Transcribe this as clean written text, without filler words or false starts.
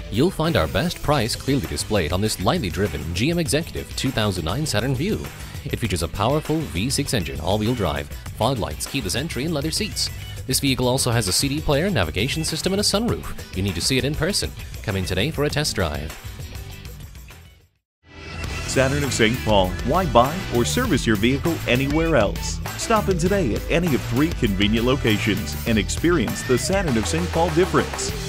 You'll find our best price clearly displayed on this lightly driven GM Executive 2009 Saturn VUE. It features a powerful V6 engine, all-wheel drive, fog lights, keyless entry, and leather seats. This vehicle also has a CD player, navigation system, and a sunroof. You need to see it in person. Come in today for a test drive. Saturn of St. Paul. Why buy or service your vehicle anywhere else? Stop in today at any of 3 convenient locations and experience the Saturn of St. Paul difference.